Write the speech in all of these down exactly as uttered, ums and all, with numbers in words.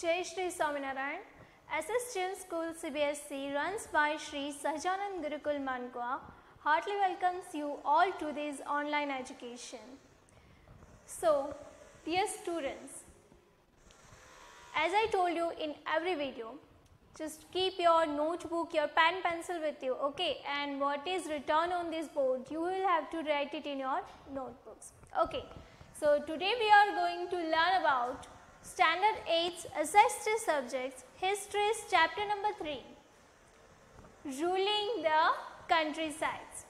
Jai Shri Swaminarayan. S S Children's School C B S E runs by Shri Sahajanand Gurukul Mankwa heartily welcomes you all to this online education. So, dear students, as I told you in every video, just keep your notebook, your pen, pencil with you, okay? And what is written on this board, you will have to write it in your notebooks, okay? So, today we are going to learn about Standard eight's S S T subjects, History's chapter number three, Ruling the Countrysides.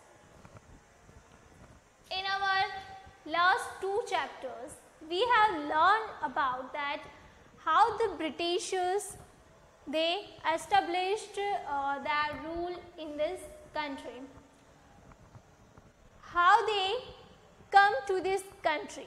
In our last two chapters, we have learned about that how the Britishers, they established uh, their rule in this country, how they come to this country,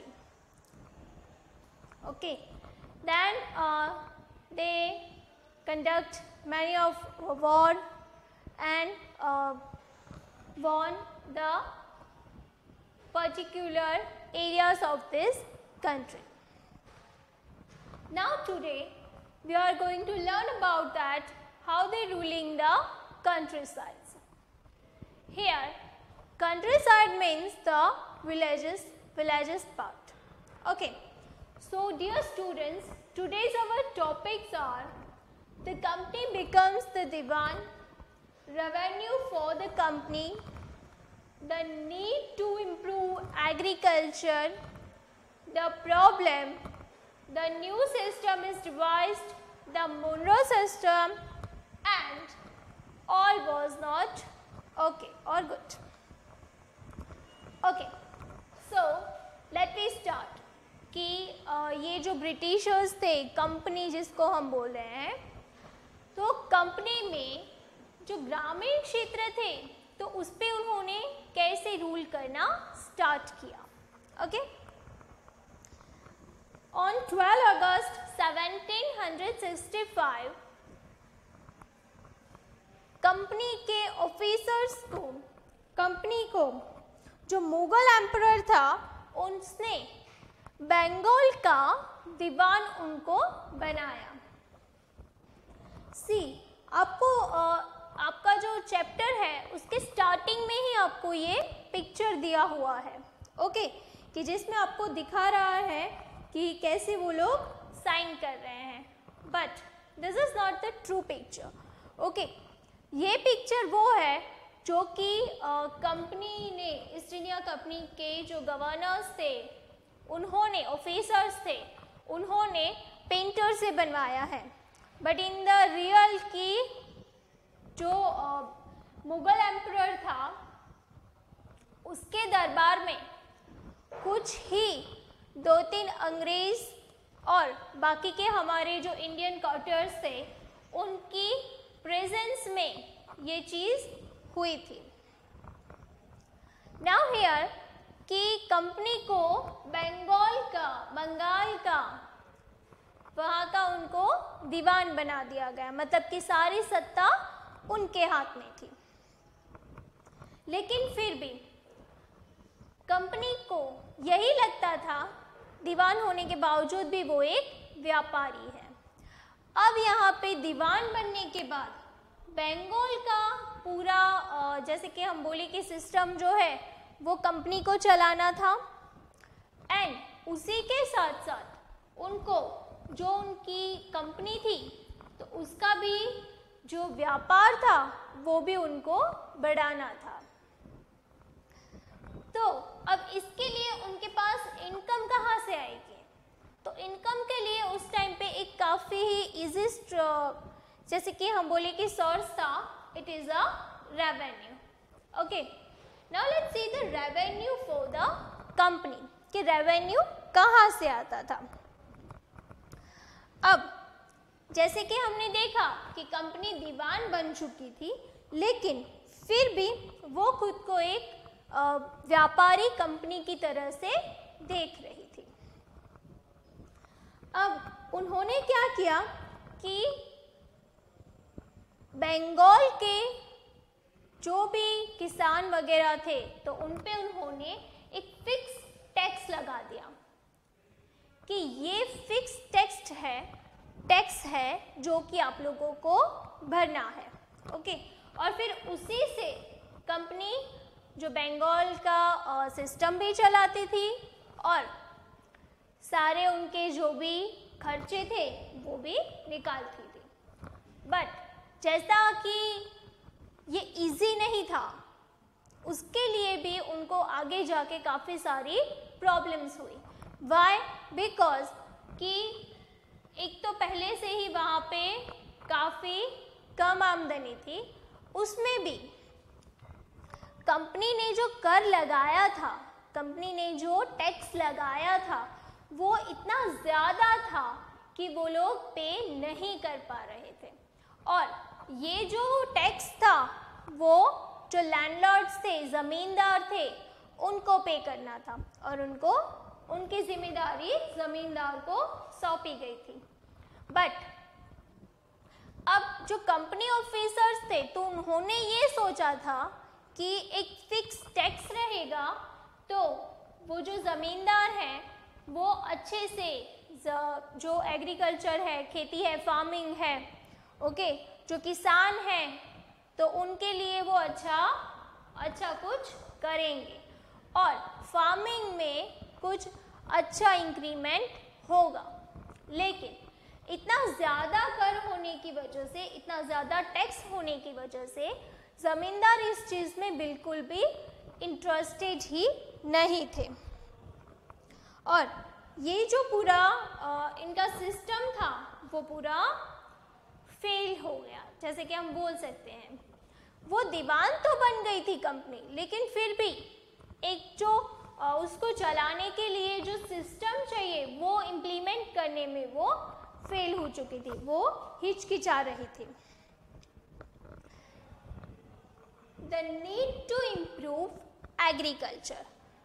okay. Then uh, they conduct many of war and uh, won the particular areas of this country. Now today we are going to learn about that how they ruling the countrysides. Here countryside means the villages, villages part, okay. So dear students, today's our topics are the company becomes the divan, revenue for the company, the need to improve agriculture, the problem, the new system is devised, the Monroe system, and all was not okay or good. Okay, so let me start. कि ये जो Britishers थे, company जिसको हम बोल रहे हैं, तो कंपनी में जो ग्रामीण क्षेत्र थे तो उस पे उन्होंने कैसे रूल करना स्टार्ट किया, okay. On twelve August seventeen sixty five company के ऑफिसर्स को, कंपनी को जो मुगल एम्परर था उसने बंगाल का दीवान उनको बनाया. सी आपको आ, आपका जो चैप्टर है उसके स्टार्टिंग में ही आपको ये पिक्चर दिया हुआ है, ओके, कि जिसमें आपको दिखा रहा है कि कैसे वो लोग साइन कर रहे हैं, but this is not the true picture, okay. ये पिक्चर वो है जो कि कंपनी ने, ईस्ट इंडिया कंपनी के जो गवर्नर्स थे उन्होंने, ऑफिसर्स थे, उन्होंने पेंटर से बनवाया है. बट इन द रियल की जो मुगल एम्परर था उसके दरबार में कुछ ही दो तीन अंग्रेज और बाकी के हमारे जो इंडियन कॉटर्स थे उनकी प्रेजेंस में ये चीज़ हुई थी. नाउ हियर कि कंपनी को बंगाल का, बंगाल का वहाँ का उनको दीवान बना दिया गया, मतलब कि सारी सत्ता उनके हाथ में थी. लेकिन फिर भी कंपनी को यही लगता था, दीवान होने के बावजूद भी वो एक व्यापारी है. अब यहाँ पे दीवान बनने के बाद बंगाल का पूरा, जैसे कि हम बोले कि सिस्टम जो है वो कंपनी को चलाना था, एंड उसी के साथ साथ उनको जो उनकी कंपनी थी तो उसका भी जो व्यापार था वो भी उनको बढ़ाना था. तो अब इसके लिए उनके पास इनकम कहाँ से आएगी? तो इनकम के लिए उस टाइम पे एक काफ़ी ही इजीस्ट, जैसे कि हम बोले कि सोर्स था, it is a revenue, okay. Now let's see the revenue for the company, कि रेवेन्यू कहाँ से आता था. अब जैसे कि हमने देखा कि कंपनी दीवान बन चुकी थी, लेकिन फिर भी वो खुद को एक व्यापारी कंपनी की तरह से देख रही थी. अब उन्होंने क्या किया कि बंगाल के जो भी किसान वगैरह थे तो उन पे उन्होंने एक फिक्स टैक्स लगा दिया कि ये फिक्स टैक्स है टैक्स है जो कि आप लोगों को भरना है। ओके, और फिर उसी से कंपनी जो बंगाल का सिस्टम भी चलाती थी और सारे उनके जो भी खर्चे थे वो भी निकालती थी। बट जैसा कि ये इजी नहीं था, उसके लिए भी उनको आगे जाके काफ़ी सारी प्रॉब्लम्स हुई। वाई? बिकॉज कि एक तो पहले से ही वहाँ पे काफ़ी कम आमदनी थी, उसमें भी कंपनी ने जो कर लगाया था, कंपनी ने जो टैक्स लगाया था वो इतना ज़्यादा था कि वो लोग पे नहीं कर पा रहे थे। और ये जो टैक्स था वो जो लैंडलॉर्ड्स थे, ज़मींदार थे, उनको पे करना था और उनको उनकी जिम्मेदारी ज़मींदार को सौंपी गई थी। बट अब जो कंपनी ऑफिसर्स थे तो उन्होंने ये सोचा था कि एक फिक्स टैक्स रहेगा तो वो जो ज़मींदार हैं वो अच्छे से जो एग्रीकल्चर है, खेती है, फार्मिंग है, ओके, जो किसान हैं तो उनके लिए वो अच्छा अच्छा कुछ करेंगे और फार्मिंग में कुछ अच्छा इंक्रीमेंट होगा। लेकिन इतना ज़्यादा कर होने की वजह से, इतना ज़्यादा टैक्स होने की वजह से ज़मींदार इस चीज़ में बिल्कुल भी इंटरेस्टेड ही नहीं थे और ये जो पूरा आ, इनका सिस्टम था वो पूरा फेल हो गया, जैसे कि हम बोल सकते हैं। वो दीवान तो बन गई थी कंपनी, लेकिन फिर भी एक जो आ, उसको चलाने के लिए जो सिस्टम चाहिए वो इम्प्लीमेंट करने में वो फेल हो चुकी थी, वो हिचकिचा रही थी। The need to improve agriculture.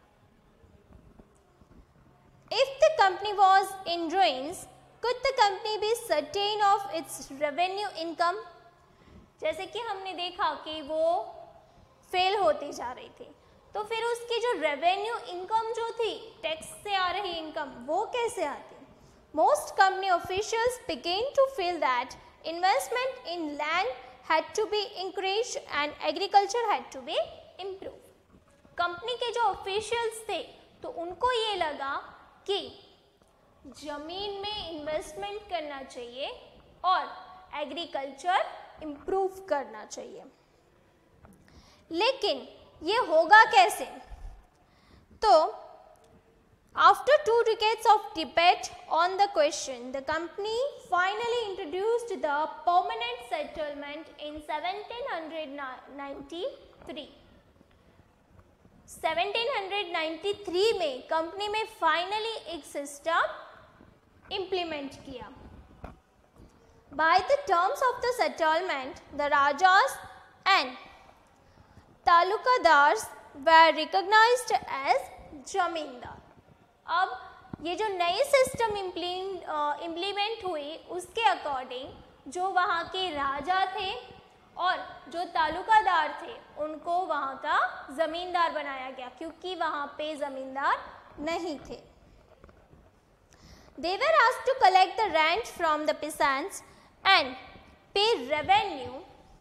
If the company was in ruins, could the company be certain of its revenue income? जैसे कि हमने देखा कि वो फेल होती जा रही थी, तो फिर उसकी जो रेवेन्यू इनकम जो थी, टैक्स से आ रही इनकम, वो कैसे आती? Most company officials began to feel that investment in land had to be increased and agriculture had to be improved. Company के जो ऑफिशियल्स थे तो उनको ये लगा कि ज़मीन में इन्वेस्टमेंट करना चाहिए और एग्रीकल्चर इम्प्रूव करना चाहिए। लेकिन ये होगा कैसे? तो after two decades of debate on the question, the company finally introduced the permanent settlement in seventeen ninety-three. seventeen ninety-three में कंपनी में फाइनली एक सिस्टम इम्प्लीमेंट किया। By the terms of the settlement, the Rajas and Talukadars were recognized as जमींदार। अब ये जो नई system implement हुई उसके अकॉर्डिंग जो वहाँ के राजा थे और जो तालुकादार थे उनको वहाँ का ज़मींदार बनाया गया, क्योंकि वहाँ पे ज़मींदार नहीं थे। They were asked to collect the rent from the peasants and pay revenue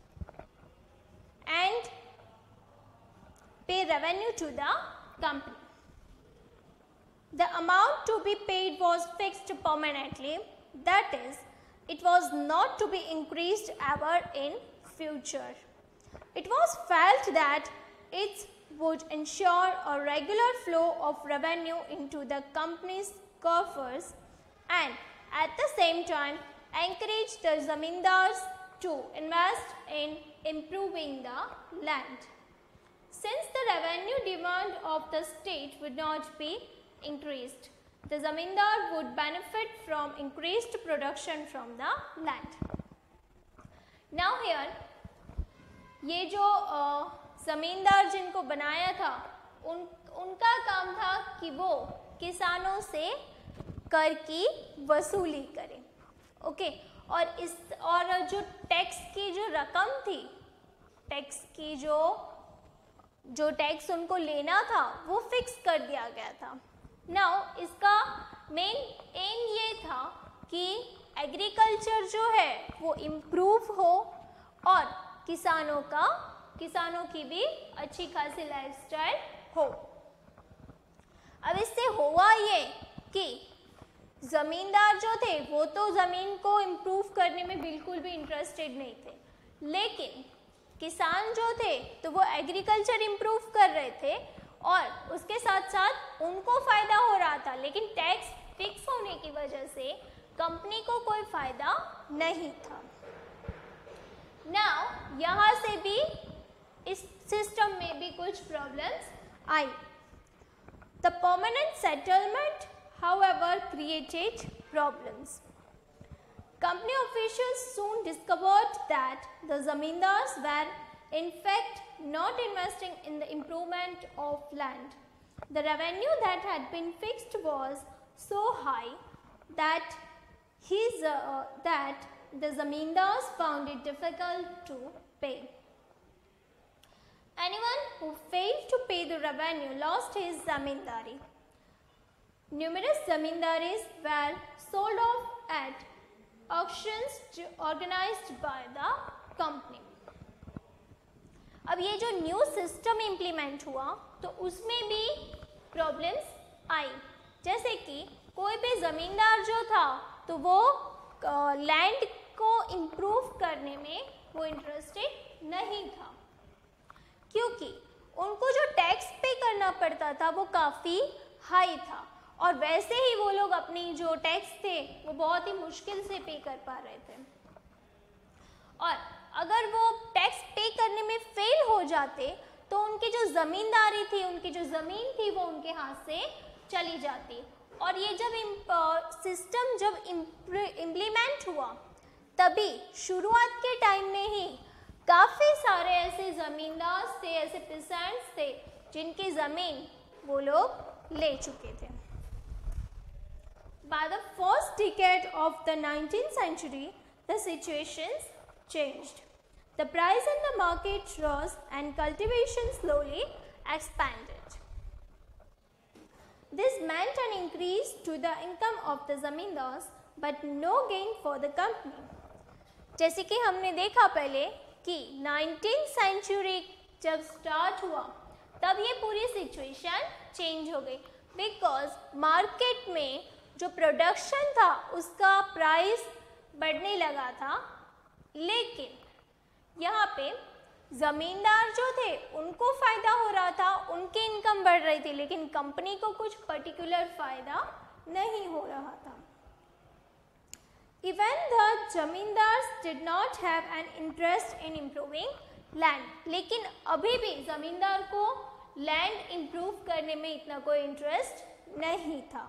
and pay revenue to the company. The amount to be paid was fixed permanently, that is, it was not to be increased ever in future. It was felt that it would ensure a regular flow of revenue into the company's coffers and at the same time encourage the zamindars to invest in improving the land. Since the revenue demand of the state would not be increased, the zamindar would benefit from increased production from the land. Now here, ये जो ज़मींदार जिनको बनाया था उन उनका काम था कि वो किसानों से कर की वसूली करें, ओके। और इस और जो टैक्स की जो रकम थी, टैक्स की जो जो टैक्स उनको लेना था वो फिक्स कर दिया गया था। नाउ इसका मेन एम ये था कि एग्रीकल्चर जो है वो इम्प्रूव हो और किसानों का किसानों की भी अच्छी खासी लाइफस्टाइल हो। अब इससे हुआ ये कि जमींदार जो थे वो तो जमीन को इम्प्रूव करने में बिल्कुल भी इंटरेस्टेड नहीं थे, लेकिन किसान जो थे तो वो एग्रीकल्चर इम्प्रूव कर रहे थे और उसके साथ साथ उनको फायदा हो रहा था, लेकिन टैक्स फिक्स होने की वजह से कंपनी को कोई फायदा नहीं था। नाउ यहाँ से भी इस सिस्टम में भी कुछ प्रॉब्लम्स आई। The permanent settlement however created problems. Company officials soon discovered that the zamindars were in fact not investing in the improvement of land. The revenue that had been fixed was so high that his uh, that the zamindars found it difficult to pay. Anyone who failed to pay the revenue lost his zamindari. Numerous zamindaris were sold off at auctions organized by the company. अब ये जो new system implement हुआ तो उसमें भी problems आई, जैसे कि कोई भी ज़मींदार जो था तो वो लैंड को इम्प्रूव करने में वो इंटरेस्टेड नहीं था, क्योंकि उनको जो टैक्स पे करना पड़ता था वो काफ़ी हाई था और वैसे ही वो लोग अपनी जो टैक्स थे वो बहुत ही मुश्किल से पे कर पा रहे थे, और अगर वो टैक्स पे करने में फेल हो जाते तो उनकी जो ज़मींदारी थी, उनकी जो ज़मीन थी वो उनके हाथ से चली जाती। और ये जब सिस्टम जब इम्प्लीमेंट हुआ तभी शुरुआत के टाइम में ही काफ़ी सारे ऐसे ज़मींदार थे, ऐसे पेसेंट्स थे जिनकी ज़मीन वो लोग ले चुके थे। By the first decade of the nineteenth century, the situations changed. The price in the market rose and cultivation slowly expanded. This meant an increase to the income of the zamindars, but no gain for the company. जैसे कि हमने देखा पहले कि nineteenth century जब start हुआ तब ये पूरी सिचुएशन चेंज हो गई, बिकॉज मार्केट में जो प्रोडक्शन था उसका प्राइस बढ़ने लगा था, लेकिन यहाँ पे ज़मींदार जो थे उनको फ़ायदा हो रहा था, उनकी इनकम बढ़ रही थी, लेकिन कंपनी को कुछ पर्टिकुलर फ़ायदा नहीं हो रहा था। Even the zamindars did not have an interest in improving land, लेकिन अभी भी ज़मींदार को लैंड इम्प्रूव करने में इतना कोई इंटरेस्ट नहीं था।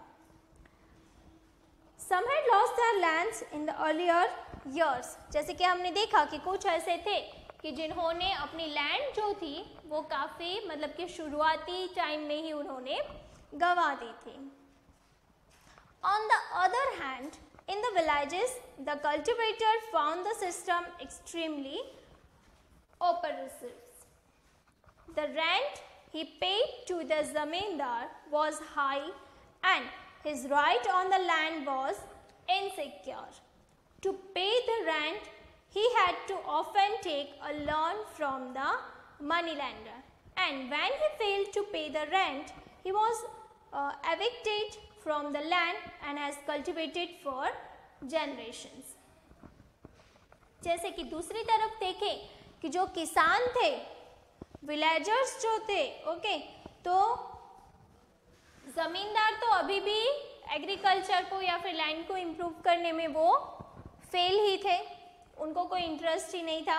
Some had lost their lands in the earlier years. जैसे कि हमने देखा कि कुछ ऐसे थे कि जिन्होंने अपनी लैंड जो थी वो काफ़ी मतलब कि शुरुआती टाइम में ही उन्होंने गंवा दी थी। On the other hand, in the villages, the cultivator found the system extremely oppressive. The rent he paid to the zamindar was high and his right on the land was insecure. To pay the rent, he had to often take a loan from the moneylender, and when he failed to pay the rent, he was uh, evicted from the land and has cultivated for generations. जैसे कि दूसरी तरफ देखें कि जो किसान थे, villagers जो थे, ओके, तो ज़मींदार तो अभी भी एग्रीकल्चर को या फिर लैंड को इम्प्रूव करने में वो फेल ही थे, उनको कोई इंटरेस्ट ही नहीं था।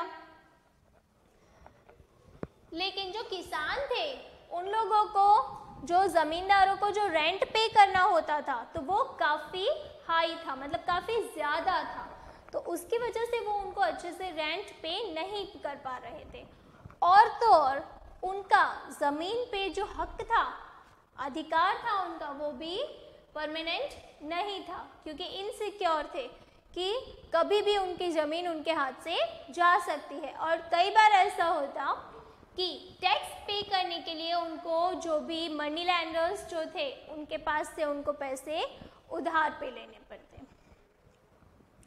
लेकिन जो किसान थे उन लोगों को, जो ज़मींदारों को जो रेंट पे करना होता था तो वो काफ़ी हाई था, मतलब काफ़ी ज़्यादा था, तो उसकी वजह से वो उनको अच्छे से रेंट पे नहीं कर पा रहे थे। और तो और उनका ज़मीन पे जो हक था, अधिकार था उनका, वो भी परमानेंट नहीं था, क्योंकि इनसिक्योर थे कि कभी भी उनकी ज़मीन उनके हाथ से जा सकती है। और कई बार ऐसा होता कि टैक्स पे करने के लिए उनको जो भी मनी लैंडर्स जो थे उनके पास से उनको पैसे उधार पे लेने पड़ते।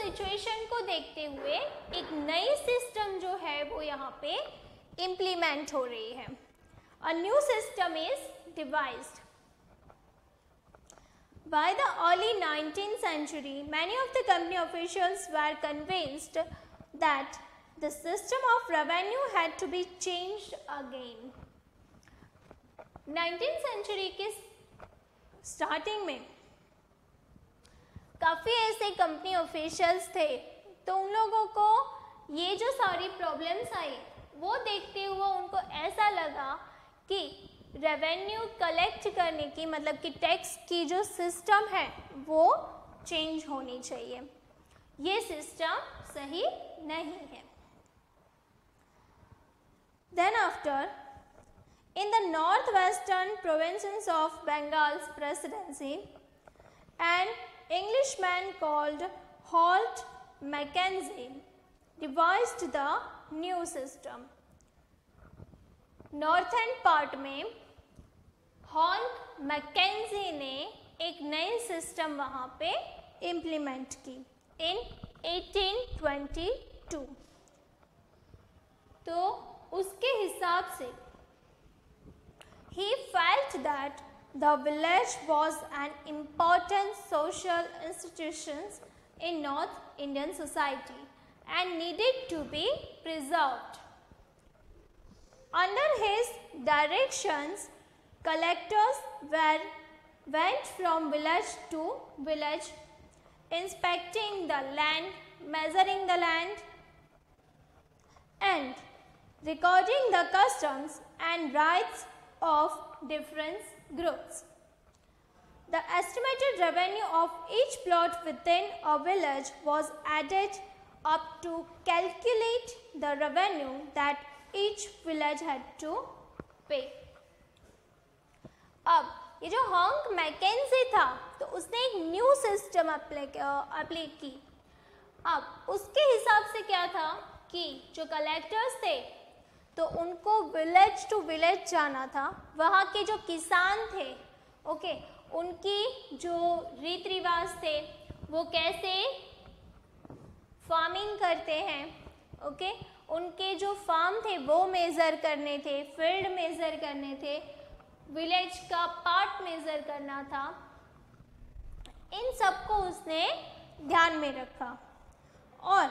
सिचुएशन को देखते हुए एक नई सिस्टम जो है वो यहाँ पे इम्प्लीमेंट हो रही है. A new system is devised. By the early nineteenth century, many of the company officials were convinced that the system of revenue had to be changed again. nineteenth century के starting में काफ़ी ऐसे company officials थे, तो उन लोगों को ये जो सारी प्रॉब्लम्स आई वो देखते हुए उनको ऐसा लगा कि रेवेन्यू कलेक्ट करने की, मतलब कि टैक्स की जो सिस्टम है वो चेंज होनी चाहिए. ये सिस्टम सही नहीं है. Then after in the north western provinces of Bengal's presidency and Englishman called Holt Mackenzie devised the new system. Northern part में हॉल्ट मैकेंजी ने एक नई सिस्टम वहाँ पे इम्प्लीमेंट की इन eighteen twenty-two. तो उसके हिसाब से he felt that the village was an important social institution in North Indian society and needed to be preserved. Under his directions, collectors were went from village to village, inspecting the land, measuring the land, and recording the customs and rights of different groups. The estimated revenue of each plot within a village was added up to calculate the revenue that each village had to pay. अब ये जो हॉन्क McKenzie था तो उसने एक new system apply की. अब उसके हिसाब से क्या था कि जो कलेक्टर्स थे तो उनको विलेज टू विलेज जाना था. वहाँ के जो किसान थे, ओके, उनकी जो रीति रिवाज थे वो कैसे फार्मिंग करते हैं, ओके, उनके जो फार्म थे वो मेज़र करने थे, फील्ड मेज़र करने थे, विलेज का पार्ट मेज़र करना था. इन सबको उसने ध्यान में रखा. और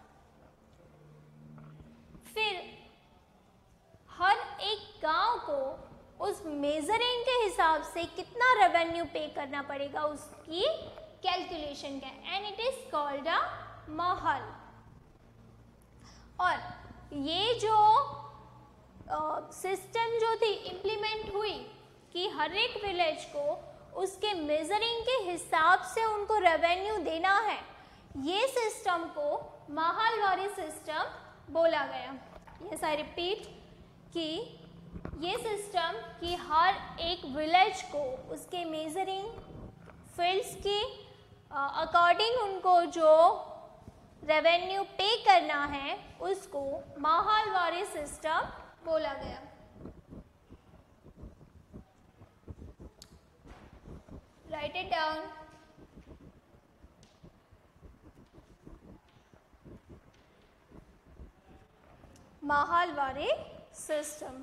फिर हर एक गांव को उस मेजरिंग के हिसाब से कितना रेवेन्यू पे करना पड़ेगा उसकी कैलकुलेशन का, and it is called a mahal. और ये जो सिस्टम uh, जो थी इम्प्लीमेंट हुई कि हर एक विलेज को उसके मेजरिंग के हिसाब से उनको रेवेन्यू देना है, ये सिस्टम को महलवारी सिस्टम बोला गया. यस आई रिपीट कि ये सिस्टम कि हर एक विलेज को उसके मेजरिंग फील्ड्स की अकॉर्डिंग uh, उनको जो रेवेन्यू पे करना है उसको महलवारी सिस्टम बोला गया. Write it down. Mahalwari system.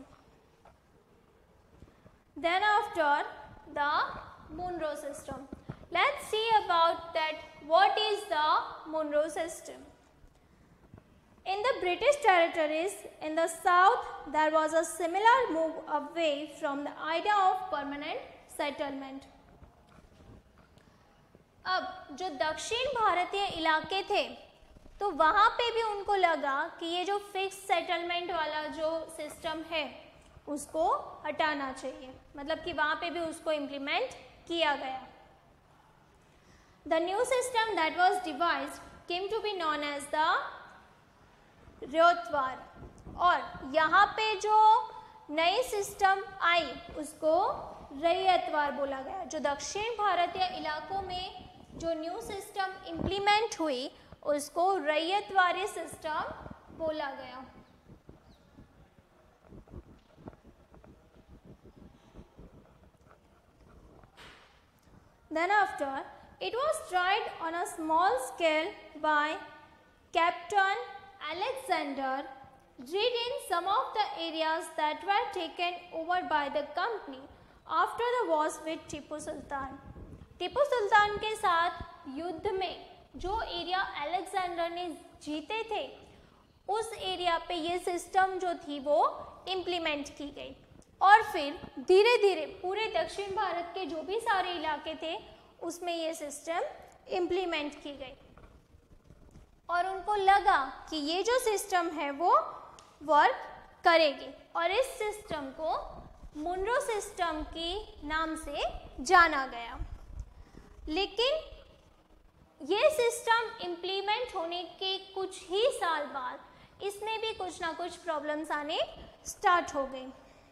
Then after the Monroe system. Let's see about that. What is the Monroe system? In the British territories in the south, there was a similar move away from the idea of permanent settlement. अब जो दक्षिण भारतीय इलाके थे तो वहाँ पे भी उनको लगा कि ये जो फिक्स सेटलमेंट वाला जो सिस्टम है उसको हटाना चाहिए, मतलब कि वहाँ पे भी उसको इम्प्लीमेंट किया गया. The new system that was devised came to be known as the Ryotwar. और यहाँ पे जो नई सिस्टम आई उसको रैयतवार बोला गया. जो दक्षिण भारतीय इलाकों में जो न्यू सिस्टम इम्प्लीमेंट हुई उसको रैयतवारी सिस्टम बोला गया. Then after it was tried on a small scale by Captain Alexander Reed in some of the areas that were taken over by the company after the wars with Tipu Sultan. Tipu Sultan के साथ युद्ध में जो area Alexander ने जीते थे उस area पे ये सिस्टम जो थी वो इम्प्लीमेंट की गई और फिर धीरे धीरे पूरे दक्षिण भारत के जो भी सारे इलाके थे उसमें ये सिस्टम इम्प्लीमेंट की गई और उनको लगा कि ये जो सिस्टम है वो वर्क करेगी और इस सिस्टम को मुनरो सिस्टम के नाम से जाना गया। लेकिन ये सिस्टम इम्प्लीमेंट होने के कुछ ही साल बाद इसमें भी कुछ ना कुछ प्रॉब्लम्स आने स्टार्ट हो गई,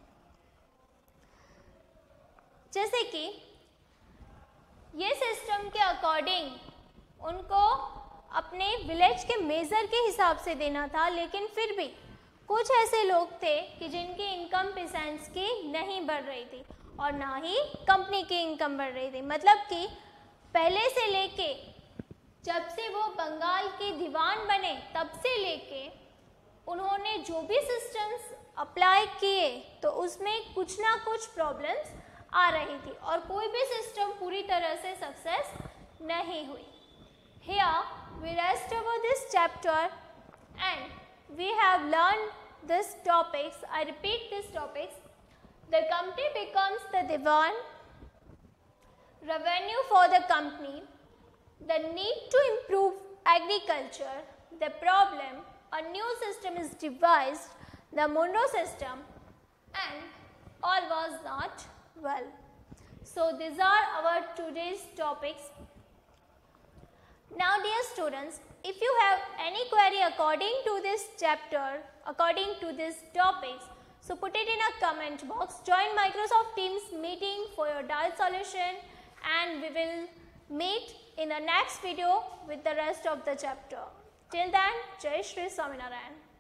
जैसे कि ये सिस्टम के अकॉर्डिंग उनको अपने विलेज के मेजर के हिसाब से देना था, लेकिन फिर भी कुछ ऐसे लोग थे कि जिनकी इनकम पेसेंट्स की नहीं बढ़ रही थी और ना ही कंपनी की इनकम बढ़ रही थी। मतलब कि पहले से लेके जब से वो बंगाल के दीवान बने तब से लेके उन्होंने जो भी सिस्टम्स अप्लाई किए तो उसमें कुछ ना कुछ प्रॉब्लम्स आ रही थी और कोई भी सिस्टम पूरी तरह से सक्सेस नहीं हुई। Here we rest over this chapter and we have learned these topics. I repeat these topics. The company becomes the divan, revenue for the company, the need to improve agriculture, the problem, a new system is devised, the Monroe system, and all was not well. So these are our today's topics. Now dear students, if you have any query according to this chapter, according to these topics, so put it in a comment box. Join Microsoft Teams meeting for your doubt solution and we will meet in the next video with the rest of the chapter. Till then, Jai Shri Swaminarayan.